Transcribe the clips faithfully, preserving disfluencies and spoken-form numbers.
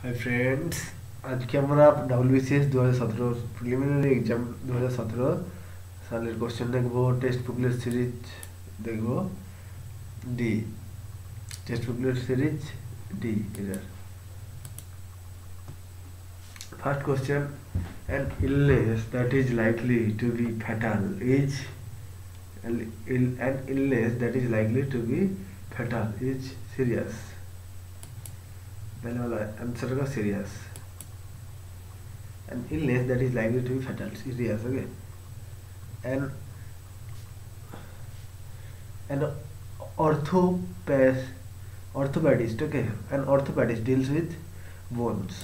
Hi friends, आज के আমরা ডব্লিউবিসিএস দু হাজার সতেরো প্রিলিমিনারি এক্সাম দু হাজার সতেরো সালের কোশ্চেন দেখব। টেক্সট বুকলেট সিরিজ দেখব D text booklet series D এর first question, an illness that is likely to be fatal is an illness that is likely to be fatal is serious। पहले वाला answer का serious, an illness that is likely to be fatal serious। okay, an an orthopath orthopedist okay an orthopedist deals with bones।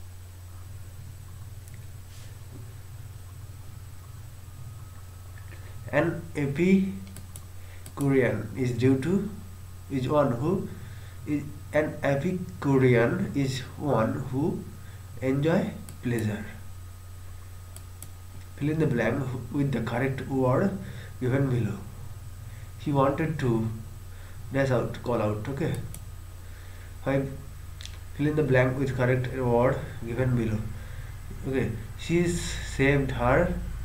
An Epicurean is due to is one who is an Epicurean is one who enjoy pleasure। Fill in the blank with the correct word given below। He wanted to dash out, call out। okay, five, fill in the blank with correct word given below। okay, she saved her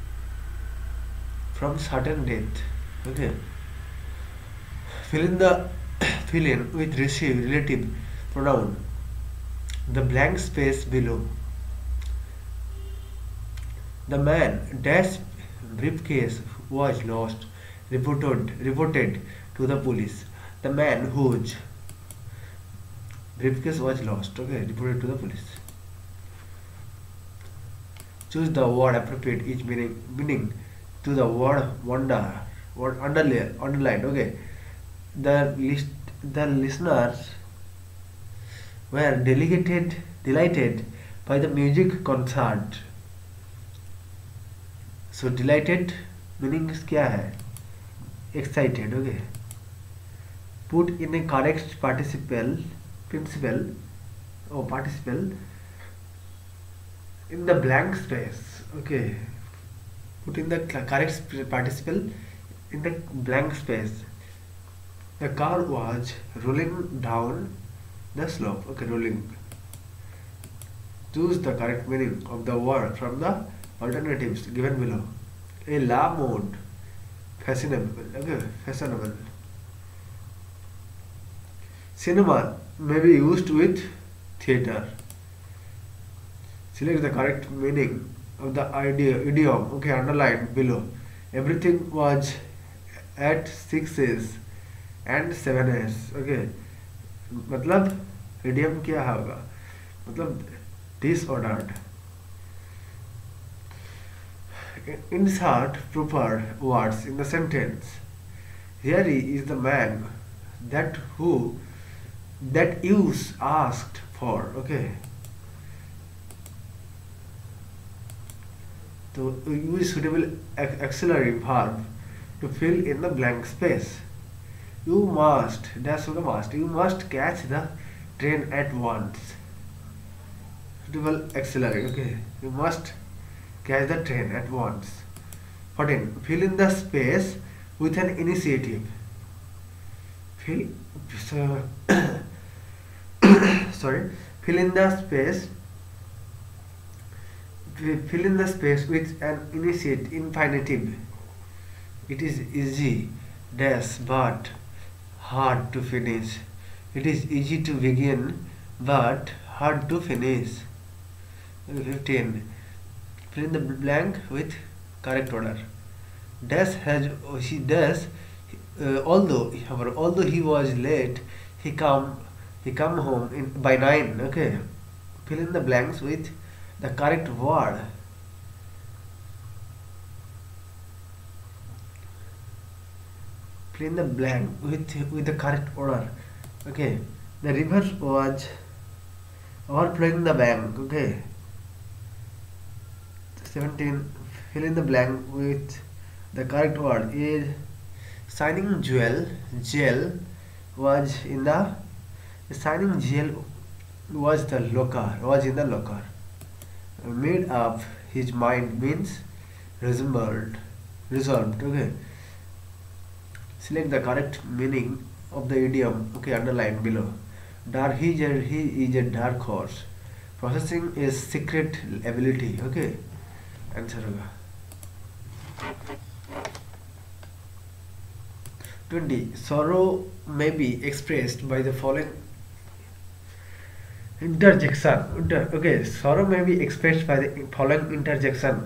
from certain death। okay, fill in the fill in with receive relative pronoun the blank space below। The man dash briefcase was lost reported reported to the police। The man whose briefcase was lost okay reported to the police। Choose the word appropriate each meaning meaning to the word wonder word underline underlined। okay, the list the listeners were delighted delighted by the music concert। so delighted meaning क्या है? excited। okay, put in a correct participle principle or participle in the blank space। okay, put in the correct participle in the blank space। the car was rolling down the slope। okay, rolling। choose the correct meaning of the word from the alternatives given below। a la mode fashionable। okay, fashionable। cinema may be used with theater। select the correct meaning of the idea idiom okay underlined below। everything was at six A's and seven A's। okay, मतलब idiom क्या होगा? मतलब disordered। insert proper words in the sentence। here is the man that who that you asked for। okay, to use suitable auxiliary verb to fill in the blank space। you must dash होगा must you must catch the train at once। suitable auxiliary okay you must catch the train at once। fourteen, fill in the space with an initiative। fill so, sorry fill in the space fill in the space with an initiate infinitive। it is easy dash but hard to finish। it is easy to begin but hard to finish। fifteen, fill in the blank with correct order। dash has he dash uh, although although he was late he come he come home in by nine। okay, fill in the blanks with the correct word। fill in the blank with with the correct order। okay, the river was overflowing the bank। okay, seventeen, fill in the blank with the correct word is shining jewel gel was in the shining gel was the locker was in the locker। made up his mind means resolved resolved। okay, select the correct meaning of the idiom okay underlined below। Dark, he is a, he is a dark horse processing is secret ability. Okay, answer होगा twenty. Sorrow may be expressed by the following interjection. Inter okay, sorrow may be expressed by the following interjection.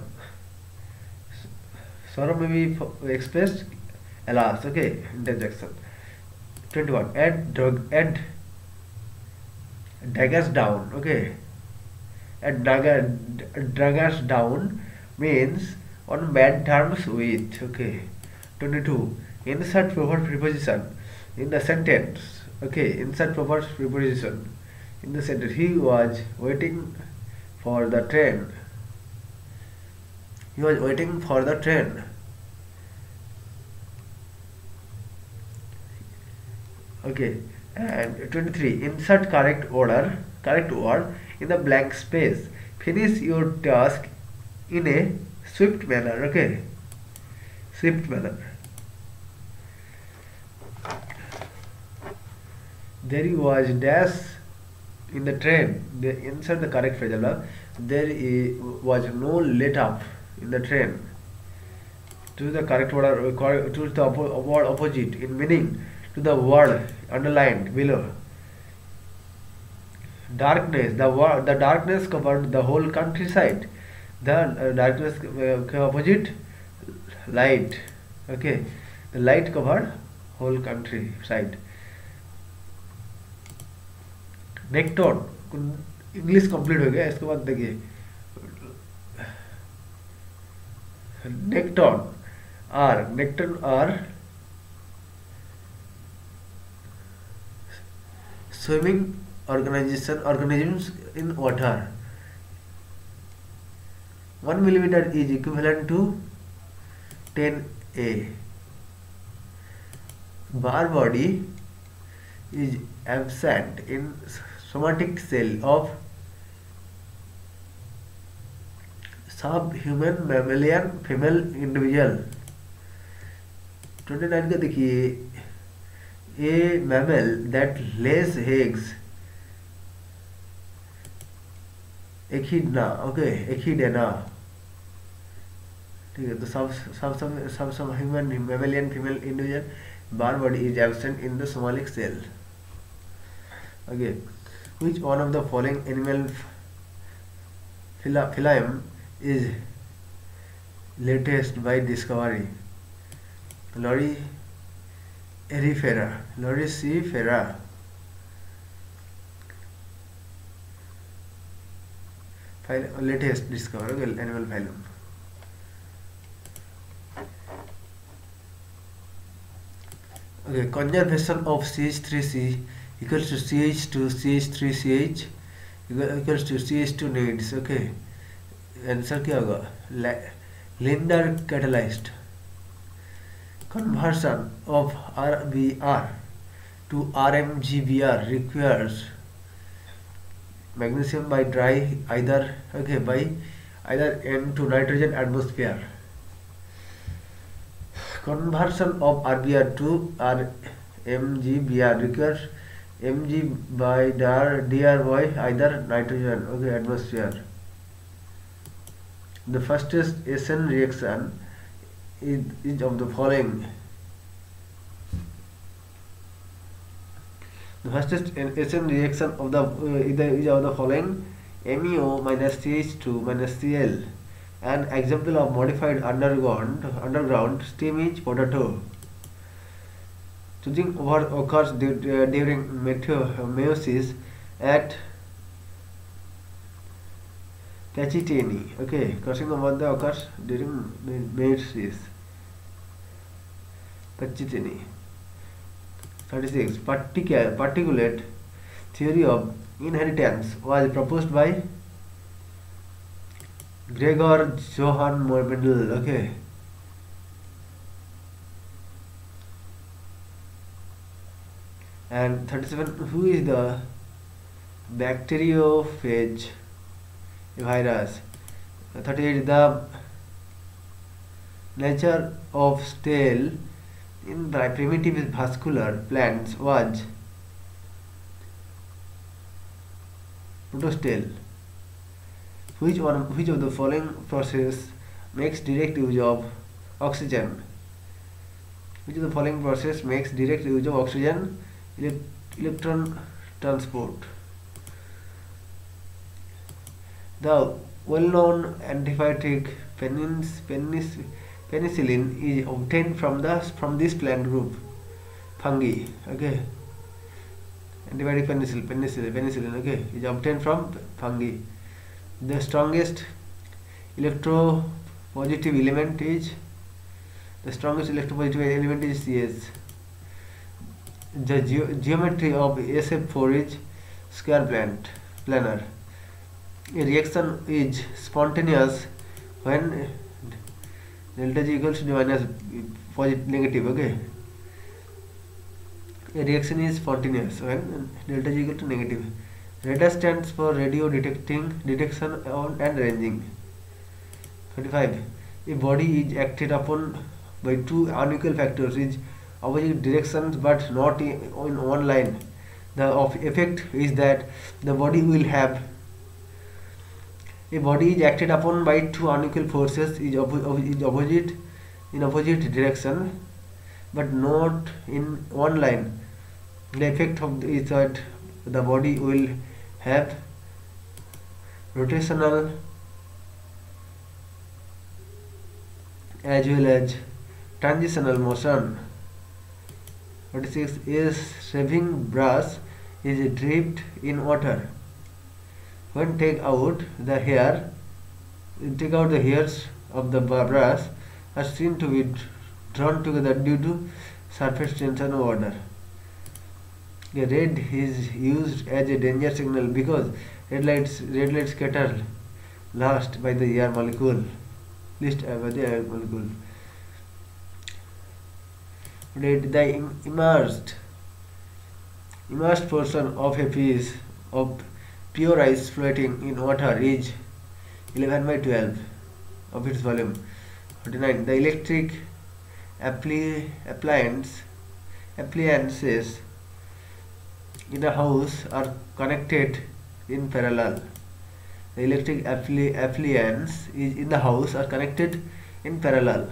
Sorrow may be expressed, alas. Okay, interjection. twenty-one. Add dog add daggers down. Okay, add dagger daggers down means on bad terms with. Okay, twenty-two. Insert proper preposition in the sentence. Okay, insert proper preposition in the sentence. He was waiting for the train. He was waiting for the train. Okay, and twenty-three. Insert correct order, correct word in the blank space. Finish your task in a swift manner. Okay, swift manner. There was dash in the train. They insert the correct phrase. There was no let up in the train. To the correct word, to the word opposite in meaning to the word underlined below. Darkness. The word the darkness covered the whole countryside. The uh, darkness uh, opposite light. Okay, the light covered whole countryside. Nekton English complete हो गया. इसके बाद देखिए nekton are nekton are swimming organisation organisms in water. one millimeter is equivalent to ten A. Bar body is absent in somatic cell of subhuman mammalian female individual. twenty-nine का देखिए a mammal that lays eggs echidna. Okay, echidna. ठीक है, तो सब सब सब सब सब human mammalian female individual bar body is absent in the somatic cell. Okay, which one of the following animal phylum is latest by discovery? Lorifera, Loricifera. Latest discovery. Okay, animal phylum. Okay, conservation of C H three C equals to C H two C H three C H equals to C H two needs. Okay, answer क्या होगा? Linder catalyzed. Conversion of R B R to R M G B R requires magnesium by dry either okay by either N to nitrogen atmosphere. Conversion of R B R to R M G B R requires Mg by dr by either nitrogen okay atmosphere. The fastest S N reaction is, is of the following. The fastest S N reaction of the uh, is of the following: M e O minus C H two minus Cl. An example of modified underground underground steam is potato. Choosing over occurs during meiosis at Pachitini. Okay, crossing over the occurs during meiosis. Pachitini. thirty-six. Particular particulate theory of inheritance was proposed by Gregor Johann Mendel. Okay. And thirty-seven. Who is the bacteriophage virus? thirty-eight. The nature of stele in primitive vascular plants was protostele. Which one which of the following process makes direct use of oxygen? Which of the following process makes direct use of oxygen? Ele electron transport. The well-known antibiotic penis, penis, penicillin is obtained from the from this plant group, fungi. Okay. Antibiotic penicillin, penicillin, penicillin. Okay, is obtained from fungi. The strongest electropositive element is the strongest electropositive element is C S. The ge geometry of S F four is square plant planar. A reaction is spontaneous when delta G equals to minus positive negative. Okay. A reaction is spontaneous when delta G equal to negative. Radar stands for radio detecting detection and ranging. thirty-five. A body is acted upon by two unequal factors in opposite directions but not in, in one line. The of effect is that the body will have a body is acted upon by two unequal forces is, oppo is opposite in opposite direction but not in one line. The effect of the, is that the body will have rotational as well as transitional motion. forty-six. A shaving brush is dipped in water. When take out the hair, take out the hairs of the brush are seen to be drawn together due to surface tension of water. A red is used as a danger signal because red lights red lights scatter last by the air molecule. Least by the air molecule. Red, the immersed immersed portion of a piece of pure ice floating in water is eleven by twelve of its volume. forty-nine. The electric appli appliance appliances in a house are connected in parallel. The electric appli appliance is in the house are connected in parallel.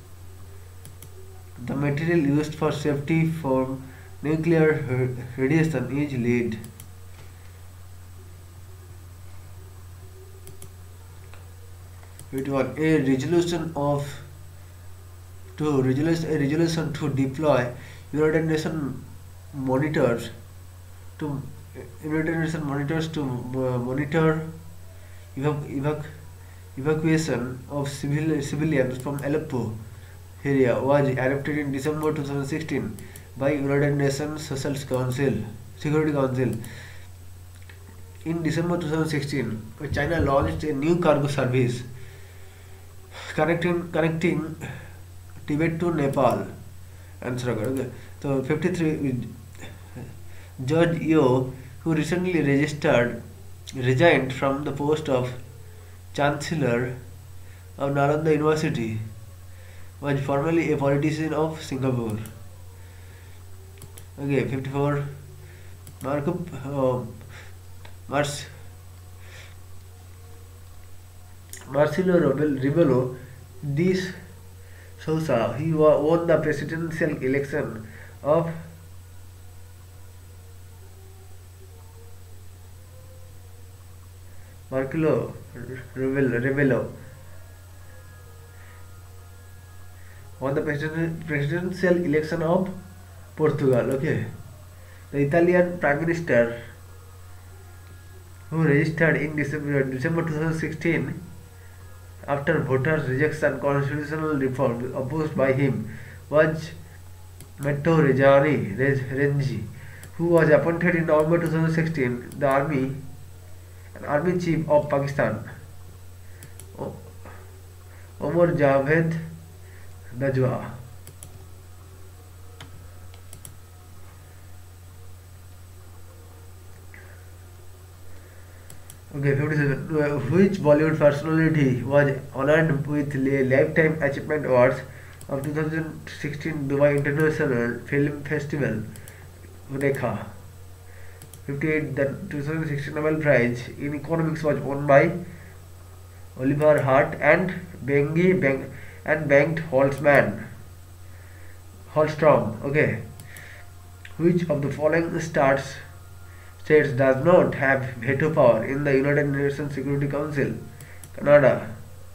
The material used for safety from nuclear radiation is lead. One, a resolution of to resolution a resolution to deploy urination monitors to urination monitors to uh, monitor evac evac evacuation of civil civilians from Aleppo area was adopted in December two thousand sixteen by United Nations Social Council Security Council. In December two thousand sixteen, China launched a new cargo service connecting connecting Tibet to Nepal. Answer. Okay. So fifty-three. Judge Yo, who recently registered resigned from the post of Chancellor of Nalanda University, was formerly a politician of Singapore. Okay, fifty-four. Marco uh, Mars Marcelo Rebelo de Sousa, he won the presidential election of Marcelo Rebelo won the president, presidential election of Portugal. Okay, the Italian Prime Minister, who registered in December, December two thousand sixteen after voters' rejection constitutional reform opposed by him, was Matteo Renzi, Renzi, who was appointed in November two thousand sixteen the army an army chief of Pakistan. Omar Javed Najwa. Okay, fifty-seven. Which Bollywood personality was honored with Lifetime Achievement Awards of two thousand sixteen Dubai International Film Festival? Rekha. fifty-eight. The two thousand sixteen Nobel Prize in Economics was won by Oliver Hart and Bengi Beng and Bengt Holzman Holstrom. Okay. Which of the following starts states does not have veto power in the United Nations Security Council? Canada.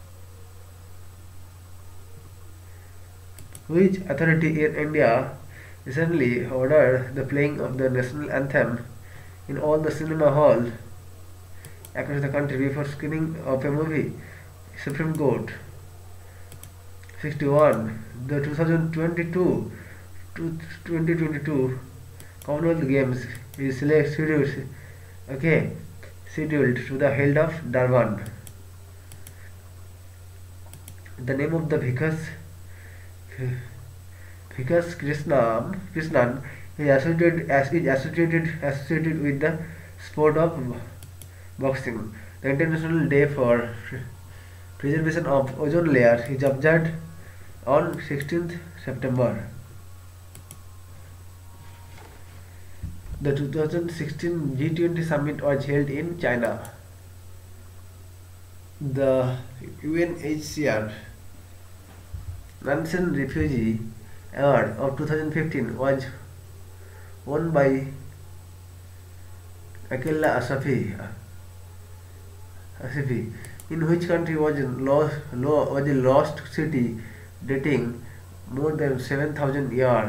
Which authority in India recently ordered the playing of the national anthem in all the cinema halls across the country before screening of a movie? Supreme Court. sixty-one. The twenty twenty-two to twenty twenty-two Commonwealth Games is scheduled, okay, scheduled to the held of Durban. The name of the Vikas Vikas Krishnan Krishnan is associated as is associated associated with the sport of boxing. The International Day for Preservation of Ozone Layer is observed on sixteenth September. The two thousand sixteen G twenty summit was held in China. The U N H C R Nansen Refugee Award of two thousand fifteen was won by Akela Asafi. Asafi. In which country was a lost, was a lost city dating more than seven thousand years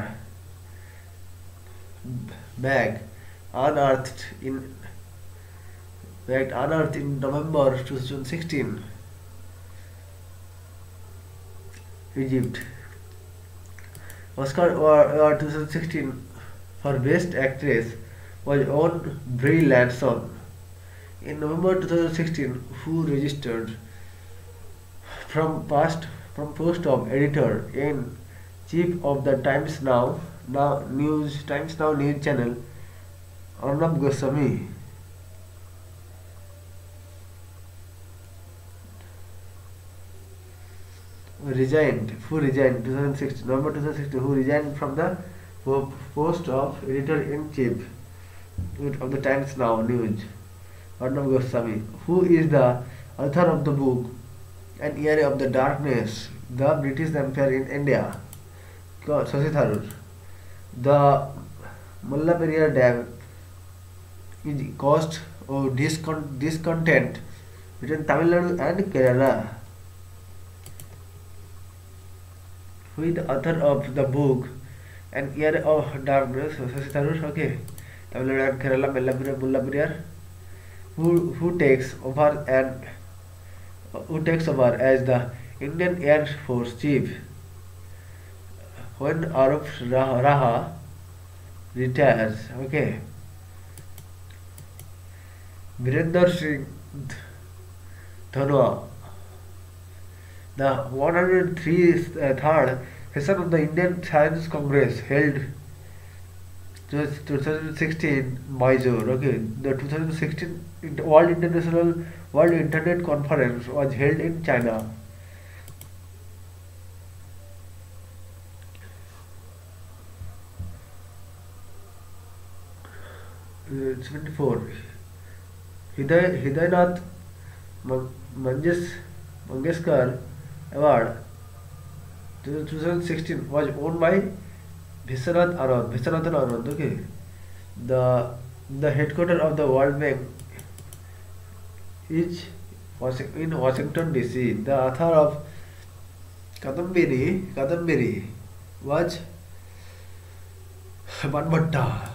back unearthed in back unearthed in November two thousand sixteen? Egypt. Oscar Award two thousand sixteen for Best Actress was won Brie Larson. In November two thousand sixteen, who registered from past from post of editor in chief of the Times Now Now News Times Now News channel, Arnab Goswami. Resigned. Who resigned? twenty sixteen, November two thousand sixteen. Who resigned from the post of editor in chief of the Times Now News? Arnab Goswami. Who is the author of the book An Era of the Darkness, The British Empire in India? Shashi Tharoor. The Mullaperiyar Dam is caused of discon discontent between Tamil Nadu and Kerala. Who is the author of the book An Era of Darkness? Shashi Tharoor. Okay. Tamil Nadu and Kerala, Mullaperiyar, Mullaperiyar. Who who takes over and who takes over as the Indian Air Force Chief when Arif Raha retires? Okay. Virender Singh Dhanwa. The one hundred third session of the Indian Science Congress held twenty sixteen Mysore. Okay, the twenty sixteen World International World Internet Conference was held in China. Uh, seventy-four. Hiday Hidaynath Mangesh Mangeshkar Award twenty sixteen was won by Vishwanath Anand. Vishwanathan Anand. Okay, the the headquarters of the World Bank is in Washington D C. The author of Kadambini Kadambini was Banbhatta.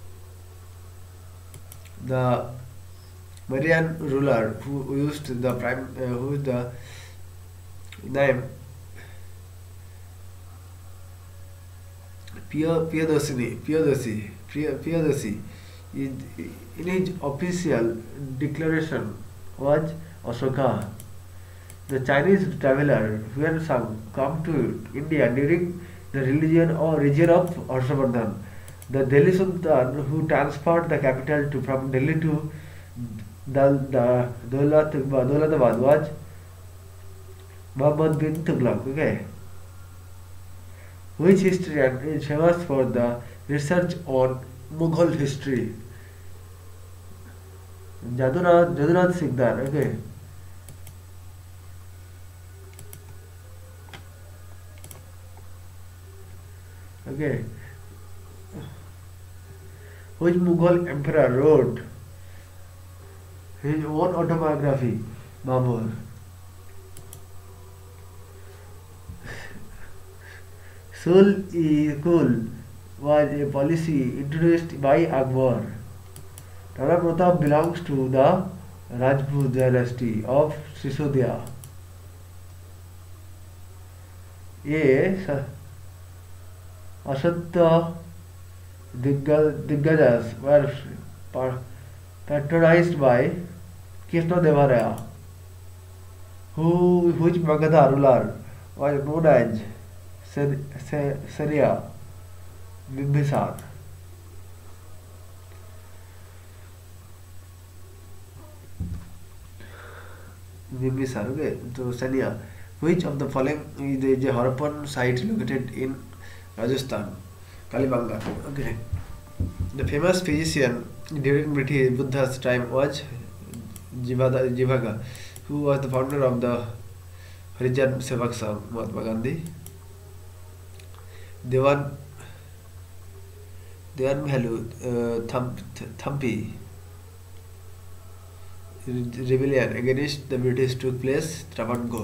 The Marian ruler who used the prime uh, who is the name Piyadosini Piyadasi Piyadasi in his official declaration was Ashoka. The Chinese traveler Huan Sang come to India during the religion or region of Harshavardhan. The Delhi Sultan who transferred the capital to from Delhi to Dal, the Daulat, Daulatabad was Muhammad bin Tughlaq. Okay. Which historian is famous for the research on Mughal history? Jadunath, Jadunath Sikdar. Okay. Okay, which Mughal emperor wrote his own autobiography, Babur? Sul-e-Kul was a policy introduced by Akbar. Rana Pratap belongs to the Rajput dynasty of Sisodiya. A. Asatya Diggajas were patronized by Krishnadevaraya, who which Magadha ruler was known as Surya Bimbisar. Bimbisar, okay. So Sanya, which of the following is a Harappan site located in Rajasthan? Kalibanga. Okay. The famous physician during British Buddha's time was Jivada, Jivaga, who was the founder of the Harijan Sevak Sangh, Mahatma Gandhi. Devan Devan Bhelu uh, Thump, Thampi rebellion against the British took place Travancore.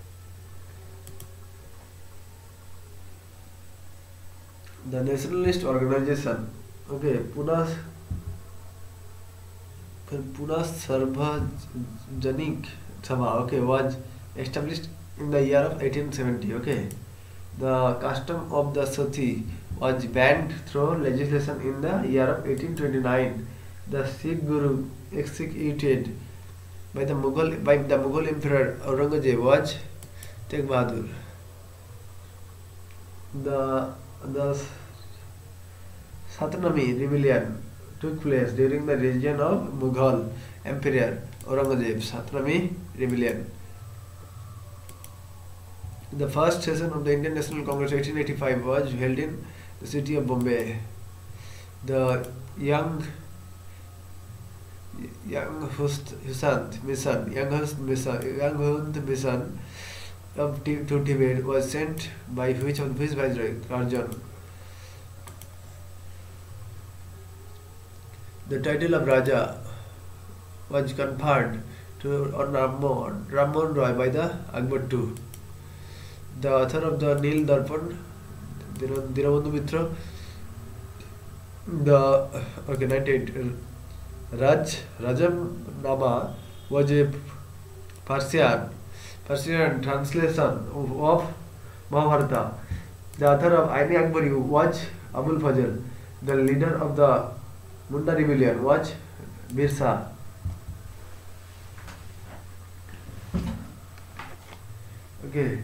The nationalist organization, okay, Puna Puna Sarvajanik Sabha, okay, was established in the year of eighteen seventy. Okay, the custom of the sati was banned through legislation in the year of eighteen twenty-nine. The Sikh Guru executed by the Mughal by the Mughal Emperor Aurangzeb was Tegh Bahadur. The the Satnami rebellion took place during the reign of Mughal Emperor Aurangzeb. Satnami rebellion. The first session of the Indian National Congress eighteen eighty-five was held in the city of Bombay. The young Young Husant mission, Young Hust mission, Young Hund mission of to Tibet was sent by which of which viceroy? Arjun. The title of Raja was conferred to on Ramon Ramon Roy by the Akbar the Second. The author of the Nil Darpan, Dinabandhu Mitra, the okay ninety-eight. Raj Rajam Nama was a Persian Persian translation of Mahabharata. The author of Aini Akbari was Abul Fazl. The leader of the Munda rebellion was Birsa. Okay.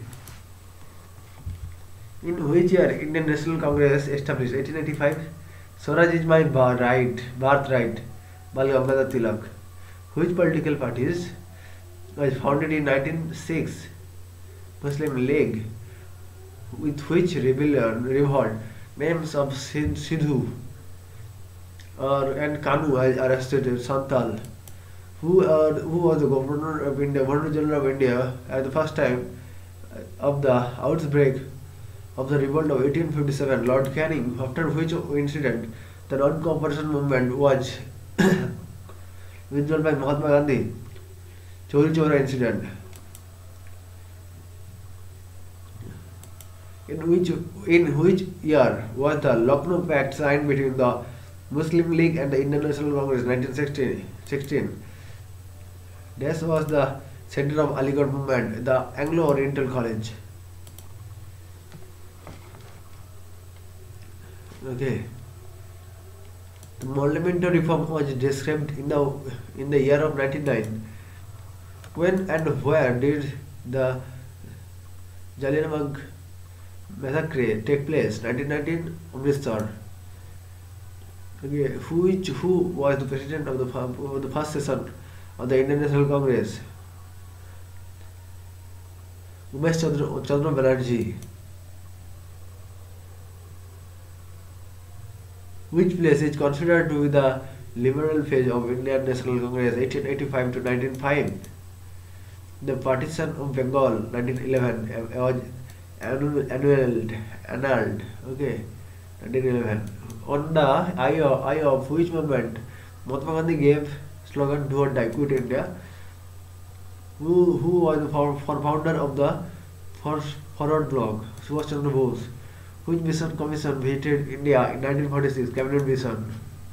In which year Indian National Congress established? eighteen eighty-five. Swaraj is my right, birthright. Bal Gangadhar Tilak. Which political parties was founded in nineteen oh six? Muslim League. With which rebellion revolt names of Sidhu or and Kanu are arrested Santal, who uh, who was the governor of India, Governor General of India at the first time of the outbreak of the revolt of eighteen fifty-seven, Lord Canning, after which incident the non-cooperation movement was withdrawn by Mahatma Gandhi. Chori Chora incident. In which in which year was the Lucknow Pact signed between the Muslim League and the Indian National Congress? nineteen sixteen. This was the center of Aligarh movement, the Anglo-Oriental College. Okay. The monumental reform was described in the in the year of ninety-nine. When and where did the Jallianwala massacre take place? nineteen nineteen, Amritsar. Okay, who who was the president of the of the first session of the Indian National Congress? Umesh Chandra, Chandra Banerjee. Which place is considered to be the liberal phase of Indian National Congress eighteen eighty-five to nineteen oh five? The partition of Bengal nineteen eleven was annulled, annulled. Okay. nineteen eleven. On the eye of, eye of which movement Mahatma Gandhi gave slogan "Do or Die, Quit India"? Who who was the for, for founder of the for, Forward Bloc? Subhash Chandra Bose. Which mission commission visited India in nineteen forty-six? Cabinet mission.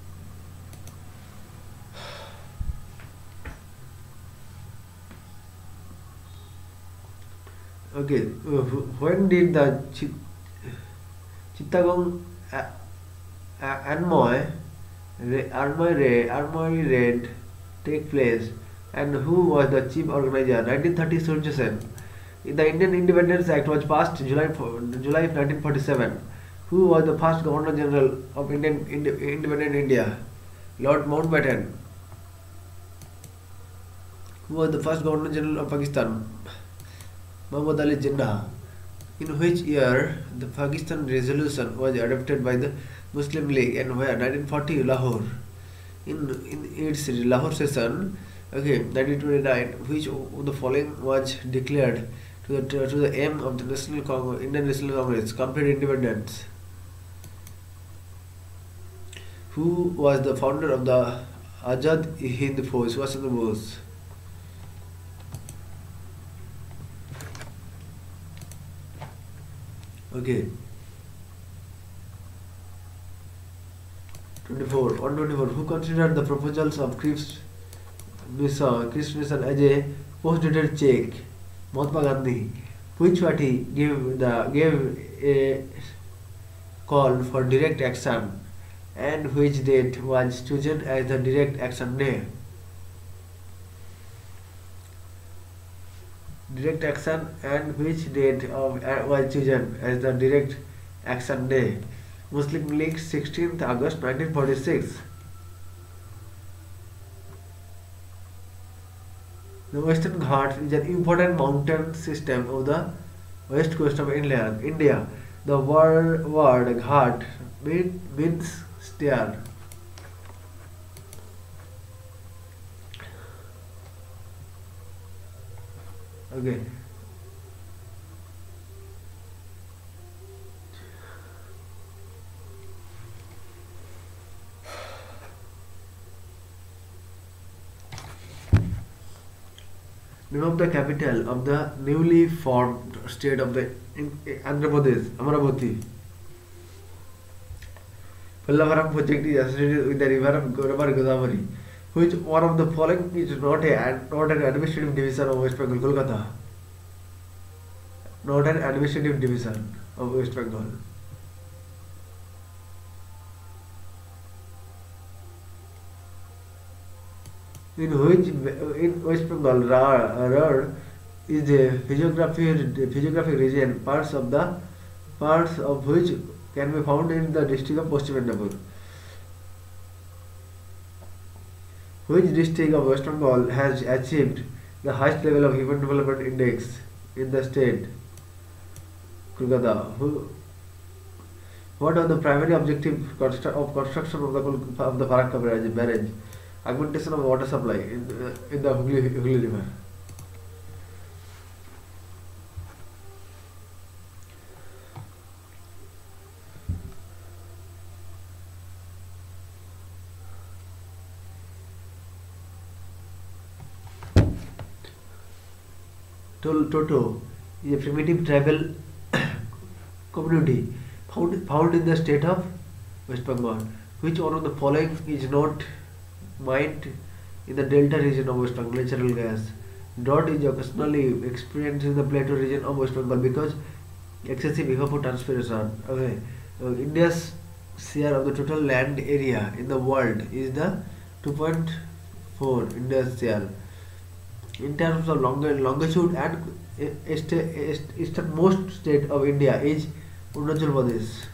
Okay, uh, when did the Chit- Chittagong uh, uh, Anmoy Ra- Armory Raid, Armory Raid take place, and who was the chief organizer? nineteen thirty Surya Sen. The Indian Independence Act was passed July July nineteen forty-seven. Who was the first Governor General of Indian Inde- Independent India? Lord Mountbatten. Who was the first Governor General of Pakistan? Muhammad Ali Jinnah. In which year the Pakistan resolution was adopted by the Muslim League, and where? nineteen forty Lahore. In in its Lahore session, okay, nineteen twenty-nine, which of the following was declared to the to the aim of the National Congress, Indian National Congress, complete independence? Who was the founder of the Azad Hind Force? Subhash Chandra Bose. Okay. twenty-four. On twenty-four, who considered the proposals of Cripps mission, Cripps mission as a post-dated check? Mahatma Gandhi. Which party gave the gave a call for direct action, and which date was chosen as the direct action day? Direct action, and which date of uh, was chosen as the direct action day? Muslim League, sixteenth August nineteen forty-six. The Western Ghats is an important mountain system of the west coast of India. India. The word, word Ghat mean, means stair. Okay. Name of the capital of the newly formed state of the in, Andhra Pradesh, Amaravati. Pallavaram project is associated with the river river Godavari. Which one of the following is not a not an administrative division of West Bengal? Kolkata. Not an administrative division of West Bengal. In which in West Bengal, Rar is a physiographic physiographic region, parts of the parts of which can be found in the district of Paschim Medinipur. Which district of West Bengal has achieved the highest level of Human Development Index in the state? Kolkata. Who, what are the primary objective constru of construction of the of the Farakka barrage? barrage? Augmentation of water supply in the, in the Hooghly, Hooghly River. Toto is a primitive tribal community found, found in the state of West Bengal. Which one of the following is not mined in the delta region of West Bengal? Natural gas. Drought is occasionally experienced in the plateau region of West Bengal because excessive evapotranspiration. Okay. Uh, India's share of the total land area in the world is the two point four India's share. In terms of longer longitude and east, east, easternmost state of India is Arunachal Pradesh.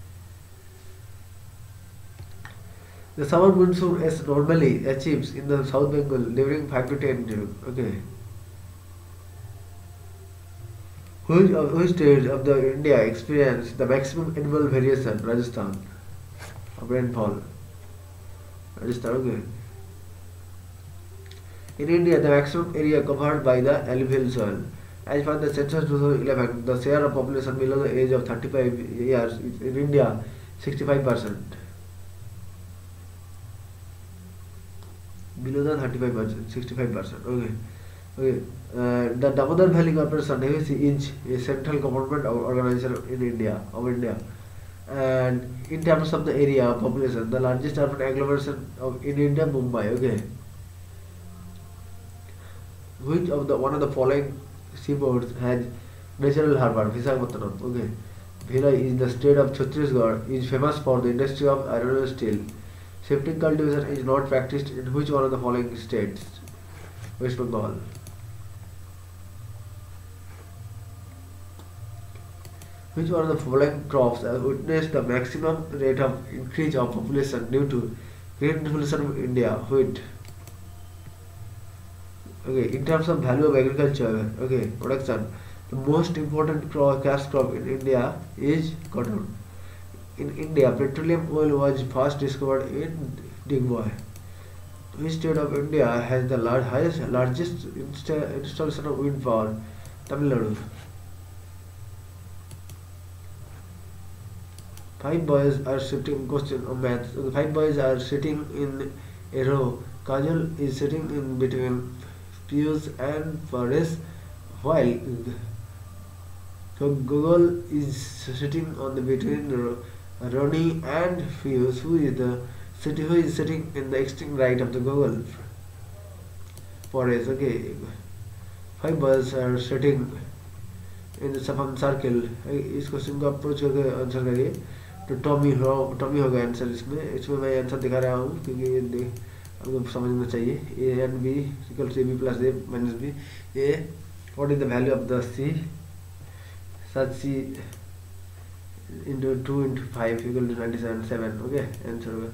The summer monsoon is normally achieves in the South Bengal during five to ten June. Okay. Which, uh, which state of the India experience the maximum annual variation? Rajasthan. Of rainfall. Rajasthan. Okay. In India, the maximum area covered by the alluvial soil. As per the census two thousand eleven, the share of population below the age of thirty-five years in India sixty-five percent. Below the thirty-five percent, sixty-five percent. Okay. Okay. Uh, the Damodar Valley Corporation is a central government organization in India, of India. And in terms of the area population, the largest urban agglomeration of in India, Mumbai. Okay. Which of the one of the following seaports has natural harbor? Visakhapatnam. Okay. Bhilai is the state of Chhattisgarh is famous for the industry of iron and steel. Shifting cultivation is not practiced in which one of the following states? West Bengal. Which one of the following crops has witnessed the maximum rate of increase of population due to Green Revolution of India? Wheat. Okay, in terms of value of agriculture, okay, production, the most important crop, cash crop in India is cotton. In India, petroleum oil was first discovered in Digboy. Which state of India has the large, highest, largest insta installation of wind power? Tamil Nadu. Five boys are sitting, question of math. So the five boys are sitting in a row. Kajal is sitting in between Piyush and Paresh, while Google is sitting on the between Ronnie and Piyush, who is the city who is sitting in the extreme right of the Google. Paresh. Okay, five boys are sitting in the Sapam circle. इस question को approach करके answer करिए. तो Tommy हो Tommy होगा answer इसमें. इसमें मैं आंसर दिखा रहा हूँ क्योंकि ये आपको समझना चाहिए. A and B equal to A B plus A minus B. A what is the value of the C? Such C into two into five equal to ninety-seven seven. Okay, answer होगा.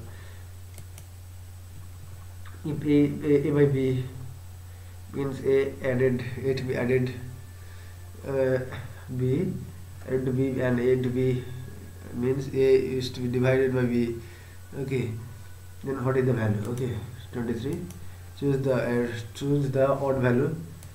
If a, a, a by b means a added a to be added uh, b added to b and a to b means a is to be divided by b. Okay, then what is the value? Okay, twenty-three. Choose the uh, choose the odd value.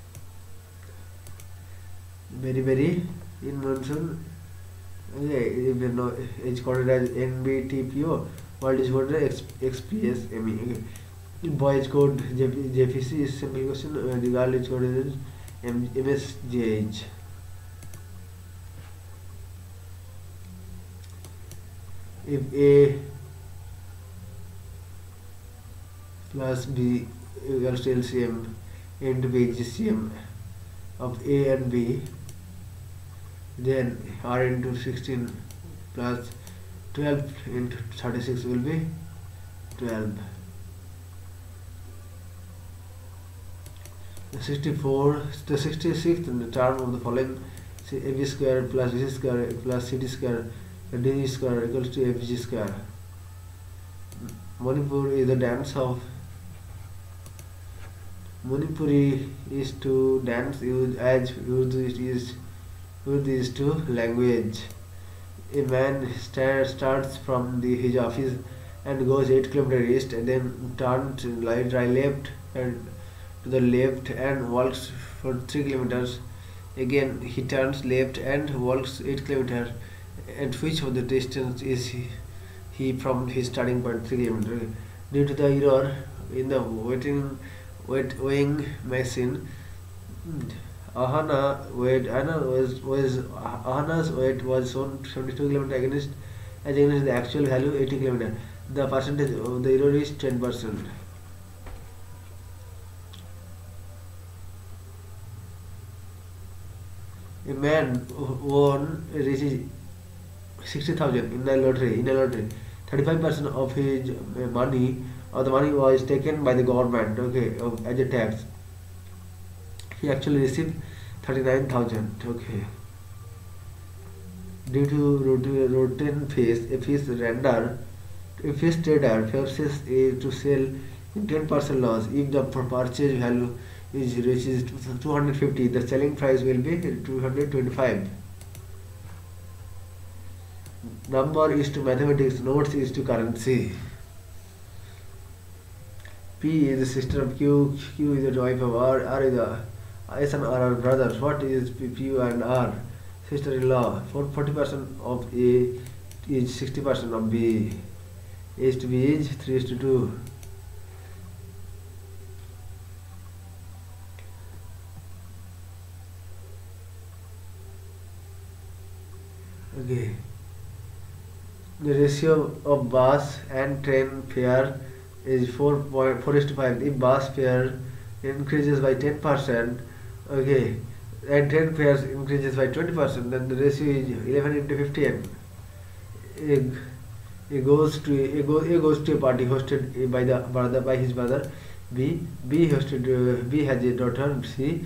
Very very in monsoon. Okay, if you know it's called as N B T P O, world is called as X P S M E. Okay. Boy is called J P C is simple question. Uh, the girl is called as M S J H. If A plus B equals to L C M into B G C M of A and B, then R into sixteen plus twelve into thirty-six will be twelve. The sixty-four, the sixty-sixth in the term of the following, say A B square plus B C square plus C D square D square equals to F G square. Manipur is the dance of Manipuri is to dance use as Urdu is Urdu is to language. A man start, starts from the his office and goes eight kilometers east and then turns right, right left and to the left and walks for three kilometers. Again he turns left and walks eight kilometers. At which of the distance is he, he from his starting point three kilometers? Due to the error in the weighting weight weighing machine, Ahana weight Ahana was was Ahana's weight was shown seventy-two kilometers against as against the actual value eighty kilometers. The percentage of the error is ten percent. A man won reaches sixty thousand in a lottery. In a lottery, thirty-five percent of his money or the money was taken by the government. Okay, as a tax. He actually received thirty-nine thousand. Okay. Due to routine fees, a fish render, a fish trader forces a to sell in ten percent loss. If the purchase value is reaches two hundred fifty, the selling price will be two hundred twenty-five. Number is to mathematics, notes is to currency. P is the sister of Q, Q is the wife of R, R is the S and R are brothers. What is P, Q and R? Sister-in-law. forty percent of A is sixty percent of B. A is to B is three is to two. Okay. The ratio of bus and train fare is four point four is to five. If bus fare increases by ten percent, okay, and train fares increases by twenty percent, then the ratio is eleven into fifteen. A, a goes to a, go, a goes to a party hosted by the brother by his brother. B B hosted uh, B has a daughter C.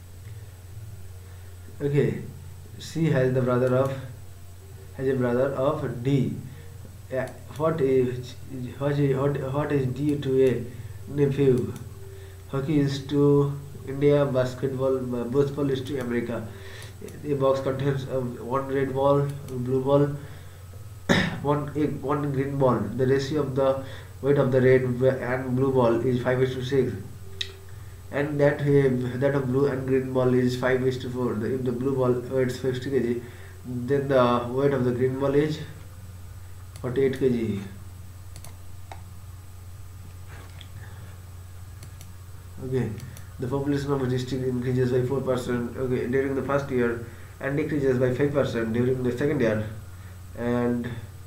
Okay, C has the brother of has a brother of D. Uh, what is what is what is D to a nephew? Hockey is to India, basketball, baseball is to America. A box contains uh, one red ball, blue ball, one egg, one green ball. The ratio of the weight of the red and blue ball is five is to six, and that uh, that of blue and green ball is five is to four. If the blue ball weighs fifty kilograms, then the weight of the green ball is forty-eight kilograms. Okay, the population of a district increases by four percent. Okay, during the first year, and decreases by five percent during the second year, and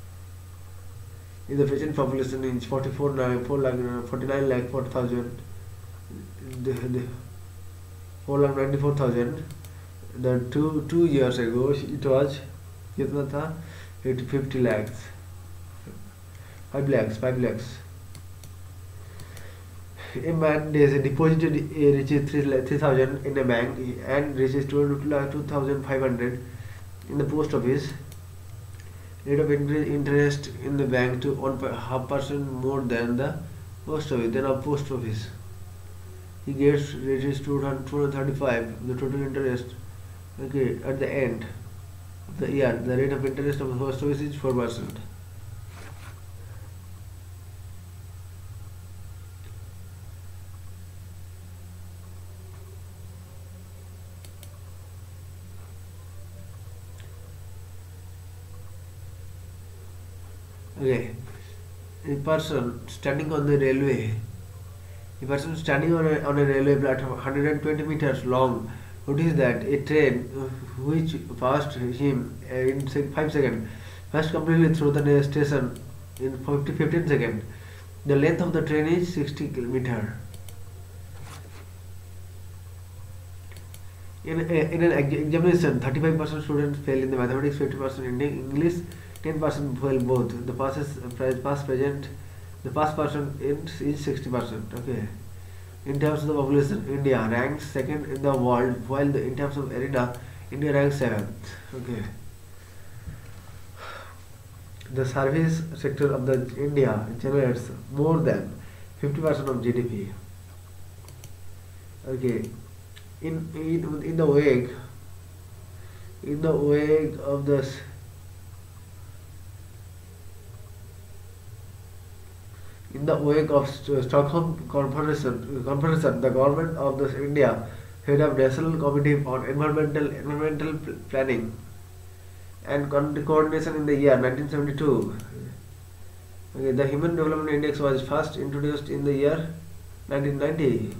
if the present population is forty-four lakh, forty-nine lakh forty thousand, the, the four lakh ninety-four thousand. The two two years ago it was कितना था fifty lakhs, five lakhs, five lakhs. A man has deposited a reaches three thousand in a bank and reaches two thousand five hundred in the post office. Rate of interest in the bank to one half percent more than the post office than a post office. He gets reaches two hundred thirty-five. The total interest. Okay, at the end of the year, the rate of interest of the post office is four percent. Okay, a person standing on the railway, a person standing on a, on a railway platform one hundred twenty meters long, notice that a train which passed him in five seconds passed completely through the station in fifteen seconds. The length of the train is sixty meters. In, in an examination, thirty-five percent students fail in the mathematics, fifty percent in English, ten percent fail both. The passes, past present, the past person is sixty percent. Okay. In terms of the population, India ranks second in the world, while the, in terms of area, India ranks seventh. Okay. The service sector of the India generates more than fifty percent of G D P. Okay. In, in in the wake in the wake of the in the wake of St Stockholm Conference, Conference, the government of the India head of National Committee on Environmental Environmental Planning and Coordination in the year nineteen seventy-two. Okay, the Human Development Index was first introduced in the year nineteen ninety.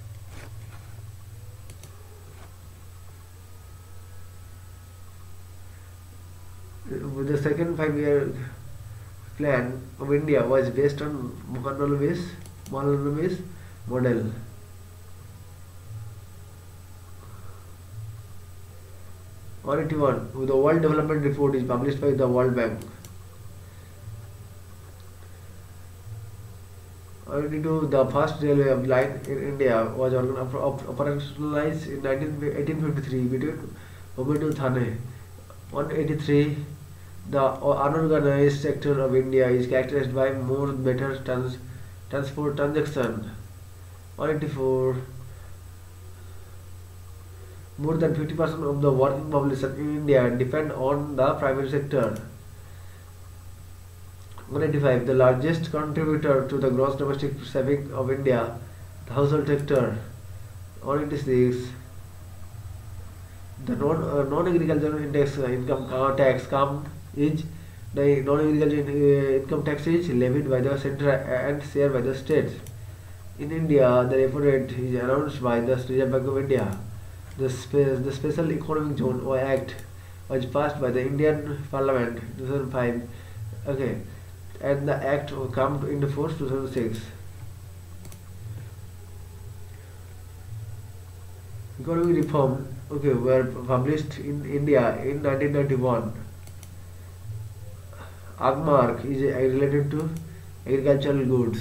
The second five-year plan of India was based on Mohanlal's model. one eighty-one. The World Development Report is published by the World Bank. one eighty-two. The first railway line in India was operationalized in eighteen fifty-three between Bombay to Thane. one eighty-three. The unorganized sector of India is characterized by more better trans transport transaction. one eighty-four. More than fifty percent of the working population in India depend on the private sector. one eighty-five. The largest contributor to the gross domestic saving of India, the household sector. one eighty-six. The non uh, non agricultural index uh, income uh, tax come is The non-agricultural uh, income tax is levied by the centre and shared by the states. In India, the repo rate is announced by the Reserve Bank of India. The, spe- the Special Economic Zone or Act was passed by the Indian Parliament two thousand five. Okay, and the Act will come into force two thousand six. Economic reform, okay, were published in India in nineteen ninety-one. Agmark is uh, related to agricultural goods.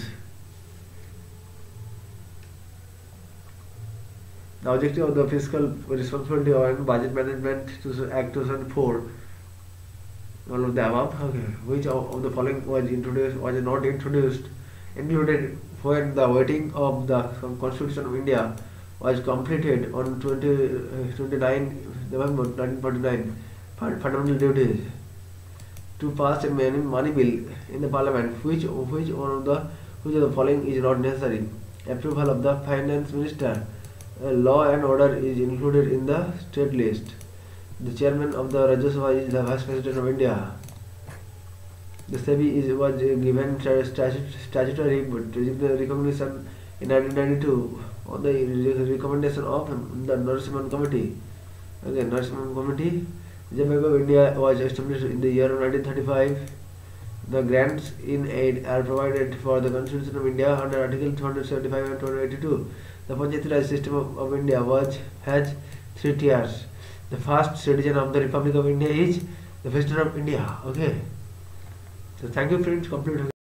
The objective of the Fiscal Responsibility and Budget Management Act two thousand four, all of the above, okay, which of, of the following was introduced, was not introduced, included when the waiting of the Constitution of India was completed on twenty-nine November nineteen forty-nine. Fundamental duties to pass a money, money bill in the Parliament, which which one of the which of the following is not necessary. Approval of the Finance Minister. Uh, law and order is included in the state list. The chairman of the Rajya Sabha is the Vice President of India. The SEBI is was given statutory recognition in nineteen ninety-two on the recommendation of the Nourishment Committee. Okay, Nourishment Committee. The Bank of India was established in the year of nineteen thirty-five. The grants in aid are provided for the Constitution of India under Article two seventy-five and two eighty-two. The Panchayati Raj system of, of India was has three tiers. The first citizen of the Republic of India is the President of India. Okay. So thank you friends. Complete.